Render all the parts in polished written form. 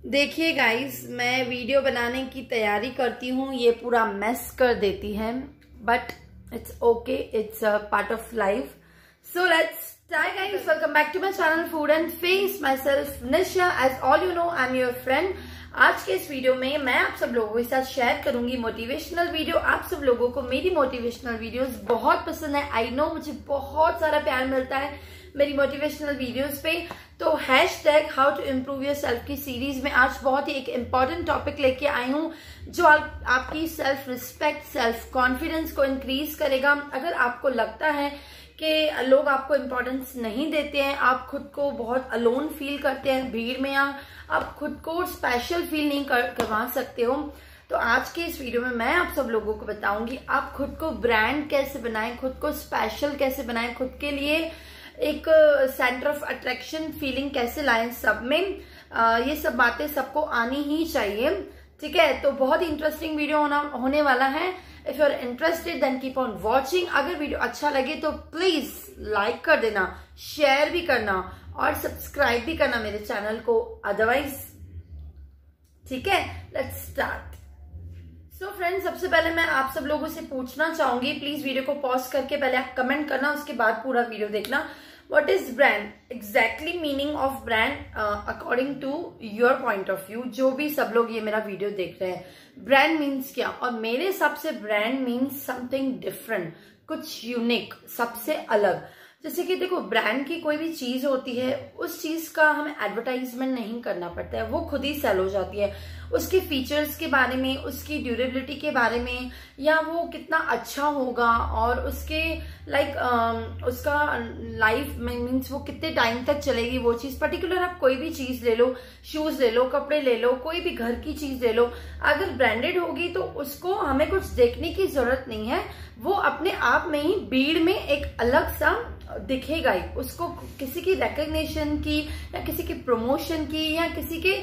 देखिए गाइस, मैं वीडियो बनाने की तैयारी करती हूँ, ये पूरा मेस कर देती है, but it's okay, it's a part of life. So let's start guys. Welcome back to my channel food and face. Myself Nisha. As all you know, I am your friend. आज के इस video में मैं आप सब लोगों के साथ शेयर करूंगी मोटिवेशनल वीडियो. आप सब लोगों को मेरी मोटिवेशनल वीडियोस बहुत पसंद है. आई नो, मुझे बहुत सारा प्यार मिलता है मेरी मोटिवेशनल वीडियोस पे. तो hashtag how to improve yourself की सीरीज में आज बहुत ही एक इम्पॉर्टेंट टॉपिक लेके आई हूँ जो आपकी सेल्फ रिस्पेक्ट, सेल्फ कॉन्फिडेंस को इंक्रीज करेगा. अगर आपको लगता है कि लोग आपको इम्पोर्टेंस नहीं देते हैं, आप खुद को बहुत अलोन फील करते हैं भीड़ में, या आप खुद को स्पेशल फील नहीं करवा सकते हो, तो आज के इस वीडियो में मैं आप सब लोगों को बताऊंगी आप खुद को ब्रांड कैसे बनाएं, खुद को स्पेशल कैसे बनाएं, खुद के लिए एक सेंटर ऑफ अट्रैक्शन फीलिंग कैसे लाएं सब में. ये सब बातें सबको आनी ही चाहिए. ठीक है, तो बहुत ही इंटरेस्टिंग वीडियो होने वाला है. If you are interested then keep on watching. अगर वीडियो अच्छा लगे तो प्लीज लाइक कर देना, शेयर भी करना और सब्सक्राइब भी करना मेरे चैनल को. अदरवाइज ठीक है, लेट्स स्टार्ट. सो फ्रेंड्स, सबसे पहले मैं आप सब लोगों से पूछना चाहूंगी, प्लीज वीडियो को पॉज करके पहले आप कमेंट करना, उसके बाद पूरा वीडियो देखना. What is brand? Exactly meaning of brand according to your point of view. जो भी सब लोग ये मेरा वीडियो देख रहे हैं, ब्रांड मीन्स क्या? और मेरे हिसाब से ब्रांड मीन्स समथिंग डिफरेंट, कुछ यूनिक, सबसे अलग. जैसे कि देखो, ब्रांड की कोई भी चीज होती है, उस चीज का हमें एडवर्टाइजमेंट नहीं करना पड़ता है, वो खुद ही सेल हो जाती है. उसके फीचर्स के बारे में, उसकी ड्यूरेबिलिटी के बारे में, या वो कितना अच्छा होगा और उसके उसका लाइफ में मीन्स वो कितने टाइम तक चलेगी वो चीज. पर्टिकुलर आप कोई भी चीज ले लो, शूज ले लो, कपड़े ले लो, कोई भी घर की चीज ले लो, अगर ब्रांडेड होगी तो उसको हमें कुछ देखने की जरूरत नहीं है, वो अपने आप में ही भीड़ में एक अलग सा दिखेगा ही. उसको किसी की रिकग्निशन की या किसी की प्रमोशन की या किसी के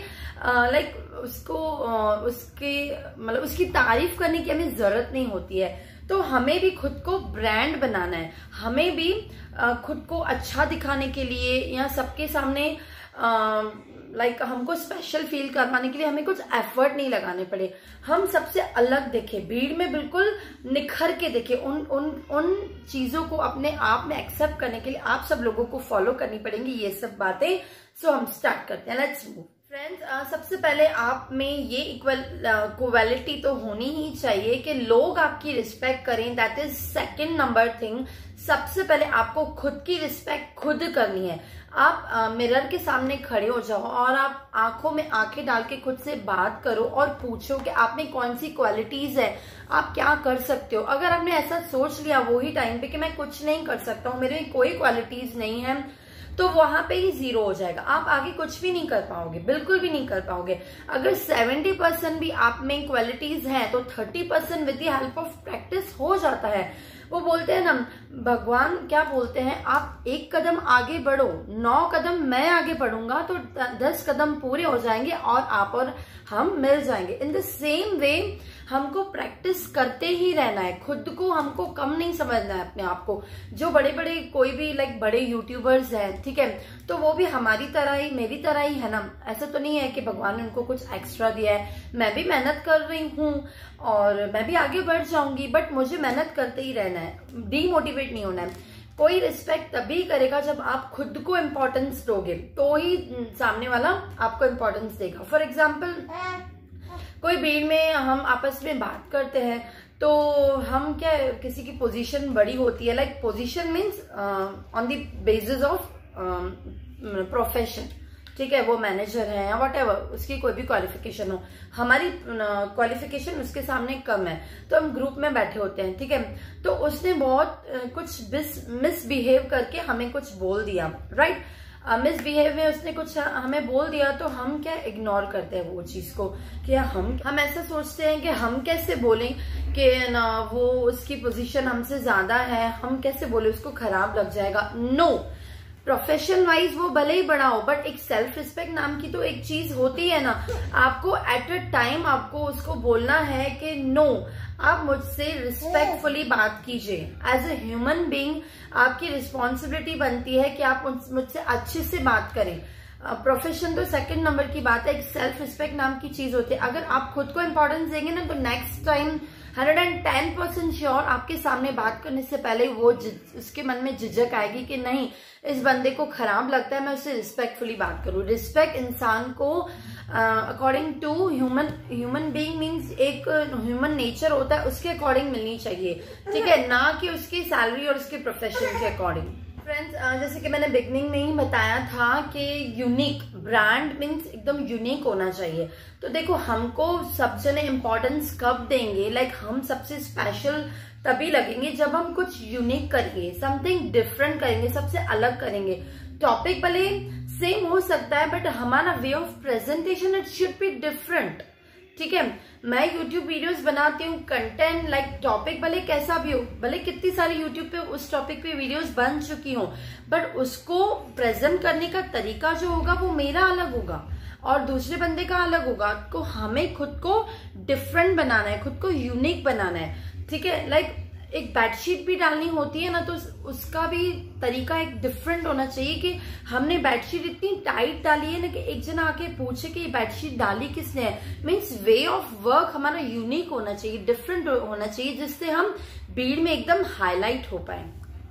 उसकी तारीफ करने की हमें जरूरत नहीं होती है. तो हमें भी खुद को ब्रांड बनाना है, हमें भी खुद को अच्छा दिखाने के लिए या सबके सामने हमको स्पेशल फील करवाने के लिए हमें कुछ एफर्ट नहीं लगाने पड़े. हम सबसे अलग दिखे, भीड़ में बिल्कुल निखर के दिखे. उन चीजों को अपने आप में एक्सेप्ट करने के लिए आप सब लोगों को फॉलो करनी पड़ेंगी ये सब बातें. सो हम स्टार्ट करते हैं. Let's move. फ्रेंड्स, सबसे पहले आप में ये इक्वालिटी तो होनी ही चाहिए कि लोग आपकी रिस्पेक्ट करें. That is second number thing. सबसे पहले आपको खुद की रिस्पेक्ट खुद करनी है. आप मिरर के सामने खड़े हो जाओ और आप आंखों में आंखें डाल के खुद से बात करो और पूछो कि आप में कौन सी क्वालिटीज है, आप क्या कर सकते हो. अगर आपने ऐसा सोच लिया वो ही टाइम पे कि मैं कुछ नहीं कर सकता हूँ, मेरे में कोई क्वालिटीज नहीं है, तो वहां पे ही जीरो हो जाएगा. आप आगे कुछ भी नहीं कर पाओगे, बिल्कुल भी नहीं कर पाओगे. अगर 70% भी आप में क्वालिटीज हैं तो 30% with the help of practice हो जाता है. वो बोलते हैं ना, भगवान क्या बोलते हैं, आप एक कदम आगे बढ़ो, 9 कदम मैं आगे बढ़ूंगा तो 10 कदम पूरे हो जाएंगे और आप और हम मिल जाएंगे. इन द सेम वे हमको प्रैक्टिस करते ही रहना है. खुद को हमको कम नहीं समझना है अपने आप को. जो बड़े बड़े कोई भी बड़े यूट्यूबर्स हैं, ठीक है, तो वो भी हमारी तरह ही, मेरी तरह ही है ना. ऐसा तो नहीं है कि भगवान ने उनको कुछ एक्स्ट्रा दिया है. मैं भी मेहनत कर रही हूँ और मैं भी आगे बढ़ जाऊंगी, बट मुझे मेहनत करते ही रहना है, डीमोटिवेट नहीं होना है. कोई रिस्पेक्ट तभी करेगा जब आप खुद को इम्पोर्टेंस दोगे, तो ही सामने वाला आपको इम्पोर्टेंस देगा. फॉर एग्जाम्पल, कोई भीड़ में हम आपस में बात करते हैं तो हम क्या, किसी की पोजीशन बड़ी होती है, position means on the basis of profession. ठीक है, वो मैनेजर है या वट एवर, उसकी कोई भी क्वालिफिकेशन हो, हमारी क्वालिफिकेशन उसके सामने कम है, तो हम ग्रुप में बैठे होते हैं. ठीक है, तो उसने बहुत कुछ मिसबिहेव करके हमें कुछ बोल दिया. राइट, मिसबिहेव में उसने कुछ हमें बोल दिया तो हम क्या इग्नोर करते हैं वो चीज को, कि हम ऐसा सोचते हैं कि हम कैसे बोलें कि ना वो उसकी पोजीशन हमसे ज्यादा है, हम कैसे बोले, उसको खराब लग जाएगा. नो, प्रोफेशन वाइज वो भले ही बड़ा हो, बट एक सेल्फ रिस्पेक्ट नाम की तो एक चीज होती है ना. आपको एट अ टाइम आपको उसको बोलना है कि नो, आप मुझसे रिस्पेक्टफुली बात कीजिए. एज ए ह्यूमन बीइंग आपकी रिस्पॉन्सिबिलिटी बनती है कि आप मुझसे अच्छे से बात करें. प्रोफेशन तो सेकंड नंबर की बात है, एक सेल्फ रिस्पेक्ट नाम की चीज होती है। अगर आप खुद को इम्पोर्टेंस देंगे ना तो नेक्स्ट टाइम 110% श्योर आपके सामने बात करने से पहले वो उसके मन में झिझक आएगी कि नहीं, इस बंदे को खराब लगता है, मैं उससे रिस्पेक्टफुली बात करूं। रिस्पेक्ट इंसान को according to human being means एक ह्यूमन नेचर होता है, उसके अकॉर्डिंग मिलनी चाहिए, ठीक है, ना कि उसकी सैलरी और उसके प्रोफेशन के अकॉर्डिंग। फ्रेंड्स, जैसे कि मैंने बिगनिंग में ही बताया था कि यूनिक ब्रांड मीन्स एकदम यूनिक होना चाहिए। तो देखो, हमको सब जने इम्पोर्टेंस कब देंगे, लाइक हम सबसे स्पेशल तभी लगेंगे जब हम कुछ यूनिक करेंगे, समथिंग डिफरेंट करेंगे, सबसे अलग करेंगे। टॉपिक भले सेम हो सकता है बट हमारा way of presentation it should be different, ठीक है। मैं YouTube वीडियोस बनाती हूँ, कंटेंट लाइक टॉपिक भले कैसा भी हो, भले कितनी सारी YouTube पे उस टॉपिक पे वीडियोस बन चुकी हूँ, बट उसको प्रेजेंट करने का तरीका जो होगा वो मेरा अलग होगा और दूसरे बंदे का अलग होगा। तो हमें खुद को डिफरेंट बनाना है, खुद को यूनिक बनाना है, ठीक है। लाइक एक बेडशीट भी डालनी होती है ना तो उसका भी तरीका एक डिफरेंट होना चाहिए कि हमने बेडशीट इतनी टाइट डाली है ना कि एक जना आके पूछे कि ये बेडशीट डाली किसने है। मीन्स वे ऑफ वर्क हमारा यूनिक होना चाहिए, डिफरेंट होना चाहिए, जिससे हम भीड़ में एकदम हाईलाइट हो पाए।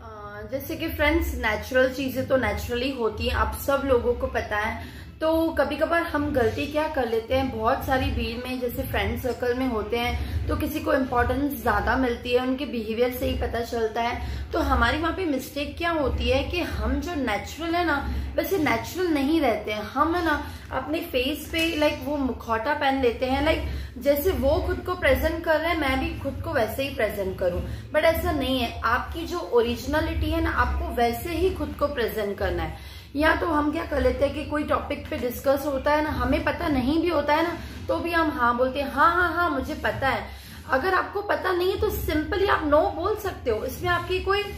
जैसे कि फ्रेंड्स, नेचुरल चीजें तो नेचुरली होती है, आप सब लोगों को पता है। तो कभी कभार हम गलती क्या कर लेते हैं, बहुत सारी भीड़ में जैसे फ्रेंड सर्कल में होते हैं तो किसी को इम्पोर्टेंस ज्यादा मिलती है, उनके बिहेवियर से ही पता चलता है। तो हमारी वहां पे मिस्टेक क्या होती है कि हम जो नेचुरल है ना वैसे नेचुरल नहीं रहते हैं। हम है ना अपने फेस पे लाइक वो मुखौटा पहन लेते हैं, लाइक जैसे वो खुद को प्रेजेंट कर रहे हैं मैं भी खुद को वैसे ही प्रेजेंट करूं, बट ऐसा नहीं है। आपकी जो ओरिजिनलिटी है ना आपको वैसे ही खुद को प्रेजेंट करना है। या तो हम क्या कर लेते हैं कि कोई टॉपिक पे डिस्कस होता है ना, हमें पता नहीं भी होता है ना तो भी हम हाँ बोलते हैं, हाँ हाँ हाँ मुझे पता है। अगर आपको पता नहीं है तो सिंपली आप नो बोल सकते हो, इसमें आपकी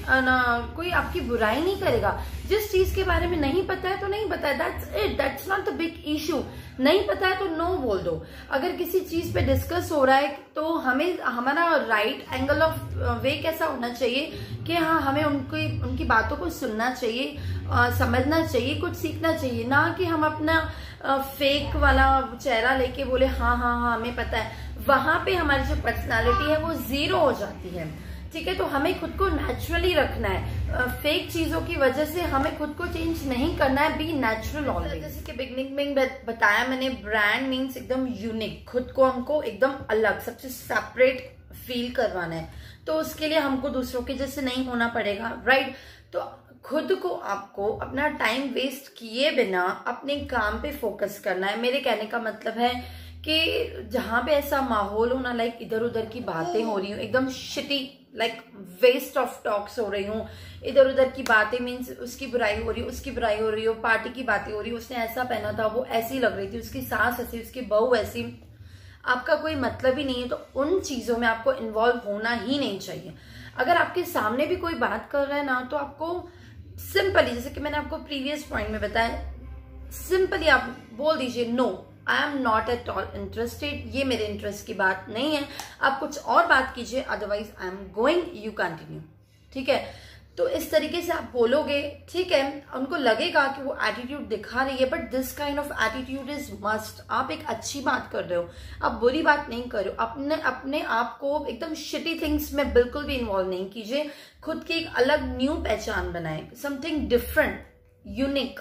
कोई आपकी बुराई नहीं करेगा। जिस चीज के बारे में नहीं पता है तो नहीं पता है, that's it, that's not the big issue. नहीं पता है तो नो बोल दो। अगर किसी चीज पे डिस्कस हो रहा है तो हमें हमारा राइट एंगल ऑफ वे कैसा होना चाहिए कि हाँ हमें उनकी बातों को सुनना चाहिए, समझना चाहिए, कुछ सीखना चाहिए, ना कि हम अपना फेक वाला चेहरा लेके बोले हाँ हाँ हाँ हमें पता है। वहां पे हमारी जो पर्सनालिटी है वो जीरो हो जाती है, ठीक है। तो हमें खुद को नेचुरली रखना है, फेक चीजों की वजह से हमें खुद को चेंज नहीं करना है, बी नेचुरल ऑलवेज। जैसे कि बिगनिंग में बताया मैंने, ब्रांड मीन्स एकदम यूनिक, खुद को हमको एकदम अलग, सबसे सेपरेट फील करवाना है। तो उसके लिए हमको दूसरों के जैसे नहीं होना पड़ेगा, राइट। तो खुद को आपको अपना टाइम वेस्ट किए बिना अपने काम पे फोकस करना है। मेरे कहने का मतलब है कि जहां पे ऐसा माहौल हो ना, लाइक इधर उधर की बातें हो रही हूँ, एकदम shitty like waste of talks हो रही हूँ, इधर उधर की बातें मीन्स उसकी बुराई हो रही है, उसकी बुराई हो रही हो, पार्टी की बातें हो रही है, उसने ऐसा पहना था, वो ऐसी लग रही थी, उसकी सास ऐसी, उसकी बहू ऐसी, आपका कोई मतलब ही नहीं है। तो उन चीजों में आपको इन्वॉल्व होना ही नहीं चाहिए। अगर आपके सामने भी कोई बात कर रहा है ना तो आपको सिंपली, जैसे कि मैंने आपको प्रीवियस पॉइंट में बताया, सिंपली आप बोल दीजिए no, I am not at all interested, ये मेरे इंटरेस्ट की बात नहीं है, आप कुछ और बात कीजिए, otherwise I am going, you continue, ठीक है। तो इस तरीके से आप बोलोगे, ठीक है, उनको लगेगा कि वो एटीट्यूड दिखा रही है, but this kind of attitude is must. आप एक अच्छी बात कर रहे हो, आप बुरी बात नहीं कर रहे हो। अपने आप को एकदम शिटी थिंग्स में बिल्कुल भी इन्वॉल्व नहीं कीजिए। खुद की एक अलग न्यू पहचान बनाए, समथिंग डिफरेंट, यूनिक।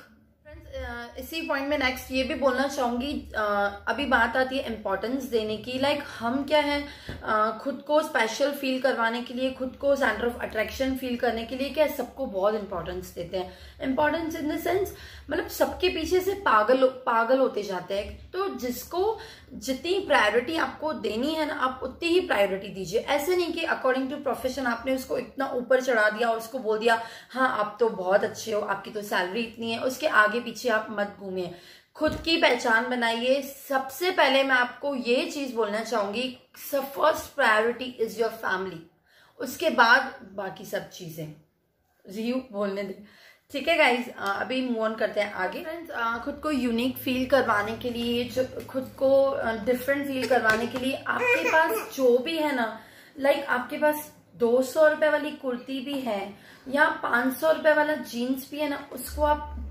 इसी पॉइंट में नेक्स्ट ये भी बोलना चाहूंगी, अभी बात आती है इम्पोर्टेंस देने की। लाइक हम क्या है, खुद को स्पेशल फील करवाने के लिए, खुद को सेंटर ऑफ अट्रैक्शन फील करने के लिए क्या सबको बहुत इंपॉर्टेंस देते हैं। इंपॉर्टेंस इन द सेंस मतलब सबके पीछे से पागल होते जाते हैं। तो जिसको जितनी प्रायोरिटी आपको देनी है ना, आप उतनी ही प्रायोरिटी दीजिए। ऐसे नहीं कि अकॉर्डिंग टू प्रोफेशन आपने उसको इतना ऊपर चढ़ा दिया और उसको बोल दिया हाँ आप तो बहुत अच्छे हो, आपकी तो सैलरी इतनी है, उसके आगे पीछे आप मत घूमिए। खुद की पहचान बनाइए। सबसे पहले मैं आपको ये चीज बोलना चाहूंगी, first priority is your family, उसके बाद बाकी सब चीजें यू बोलने दे, ठीक है गाइज। अभी मूव ऑन करते हैं आगे। फ्रेंड्स, खुद को यूनिक फील करवाने के लिए, जो खुद को डिफरेंट फील करवाने के लिए आपके पास जो भी है ना, लाइक आपके पास 200 रुपए वाली कुर्ती भी है या 500 रुपए वाला जीन्स भी है ना, उसको आप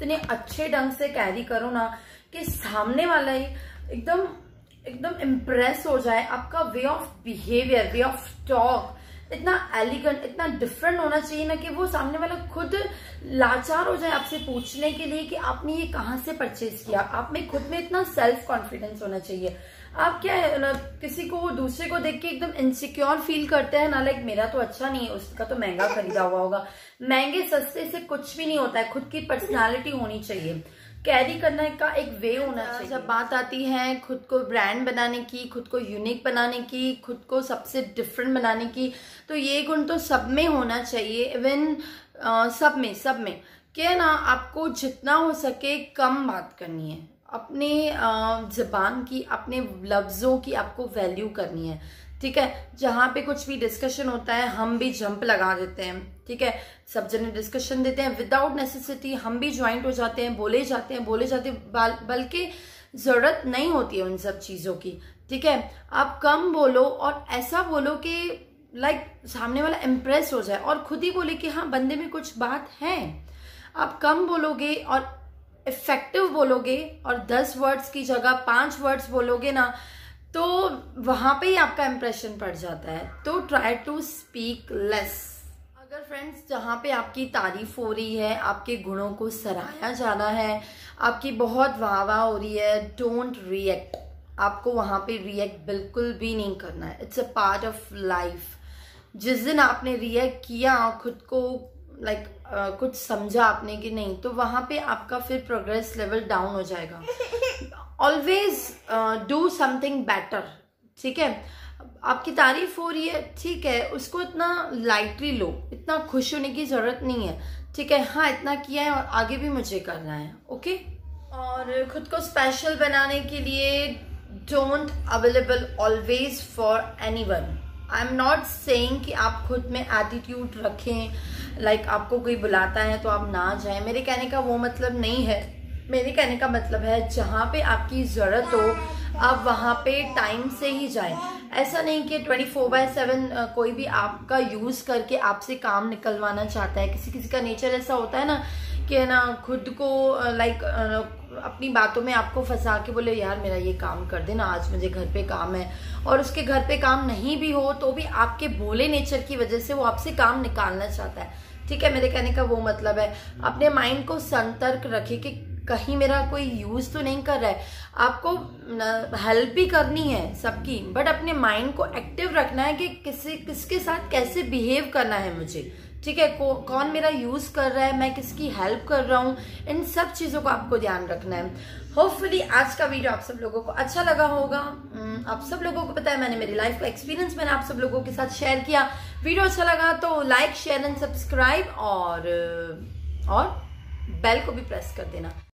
इतने अच्छे ढंग से कैरी करो ना कि सामने वाला ही एकदम एकदम इम्प्रेस हो जाए। आपका way of behaviour, way of talk इतना एलिगेंट, इतना डिफरेंट होना चाहिए ना कि वो सामने वाला खुद लाचार हो जाए आपसे पूछने के लिए कि आपने ये कहाँ से परचेज किया। आप में खुद में इतना सेल्फ कॉन्फिडेंस होना चाहिए। आप क्या है ना, किसी को दूसरे को देख के एकदम इनसिक्योर फील करते हैं ना, लाइक मेरा तो अच्छा नहीं है, उसका तो महंगा खरीदा हुआ होगा। महंगे सस्ते से कुछ भी नहीं होता है, खुद की पर्सनालिटी होनी चाहिए, कैरी करने का एक वे होना चाहिए। जब बात आती है खुद को ब्रांड बनाने की, खुद को यूनिक बनाने की, खुद को सबसे डिफरेंट बनाने की, तो ये गुण तो सब में होना चाहिए। इवन सब में क्या ना, आपको जितना हो सके कम बात करनी है, अपने ज़बान की, अपने लफ्ज़ों की आपको वैल्यू करनी है, ठीक है। जहाँ पे कुछ भी डिस्कशन होता है हम भी जंप लगा देते हैं, ठीक है। सब जने डिस्कशन देते हैं विदाउट नेसेसिटी, हम भी ज्वाइंट हो जाते हैं, बोले जाते हैं, बल्कि ज़रूरत नहीं होती है उन सब चीज़ों की, ठीक है। आप कम बोलो और ऐसा बोलो कि लाइक सामने वाला इम्प्रेस हो जाए और खुद ही बोले कि हाँ बंदे में कुछ बात है। आप कम बोलोगे और इफेक्टिव बोलोगे और 10 वर्ड्स की जगह 5 वर्ड्स बोलोगे ना, तो वहां पे ही आपका इंप्रेशन पड़ जाता है। तो ट्राई टू स्पीक लेस। अगर फ्रेंड्स जहाँ पे आपकी तारीफ हो रही है, आपके गुणों को सराहा जाना है, आपकी बहुत वाह वाह हो रही है, डोंट रिएक्ट। आपको वहां पे रिएक्ट बिल्कुल भी नहीं करना है। It's a part of life. जिस दिन आपने रिएक्ट किया, खुद को लाइक कुछ समझा आपने कि नहीं, तो वहां पे आपका फिर प्रोग्रेस लेवल डाउन हो जाएगा। ऑलवेज डू समथिंग बेटर, ठीक है। आपकी तारीफ हो रही है, ठीक है, उसको इतना लाइटली लो, इतना खुश होने की जरूरत नहीं है, ठीक है। हाँ इतना किया है और आगे भी मुझे करना है, ओके। और खुद को स्पेशल बनाने के लिए don't available always for anyone. I am not saying कि आप खुद में एटीट्यूड रखें, लाइक आपको कोई बुलाता है तो आप ना जाएं। मेरे कहने का वो मतलब नहीं है। मेरे कहने का मतलब है जहाँ पे आपकी ज़रूरत हो आप वहाँ पे टाइम से ही जाएं। ऐसा नहीं कि 24/7 कोई भी आपका यूज़ करके आपसे काम निकलवाना चाहता है। किसी किसी का नेचर ऐसा होता है ना कि ना खुद को लाइक अपनी बातों में आपको फंसा के बोले यार मेरा ये काम कर देना, आज मुझे घर पे काम है, और उसके घर पे काम नहीं भी हो तो भी आपके भोले नेचर की वजह से वो आपसे काम निकालना चाहता है, ठीक है। मेरे कहने का वो मतलब है अपने माइंड को संतर्क रखिए कि कहीं मेरा कोई यूज तो नहीं कर रहा है। आपको हेल्प भी करनी है सबकी, बट अपने माइंड को एक्टिव रखना है कि किसके साथ कैसे बिहेव करना है मुझे, ठीक है। कौन मेरा यूज कर रहा है, मैं किसकी हेल्प कर रहा हूँ, इन सब चीजों को आपको ध्यान रखना है। होपफुली आज का वीडियो आप सब लोगों को अच्छा लगा होगा। आप सब लोगों को पता है मैंने मेरी लाइफ का एक्सपीरियंस मैंने आप सब लोगों के साथ शेयर किया। वीडियो अच्छा लगा तो लाइक शेयर एंड सब्सक्राइब और बेल को भी प्रेस कर देना।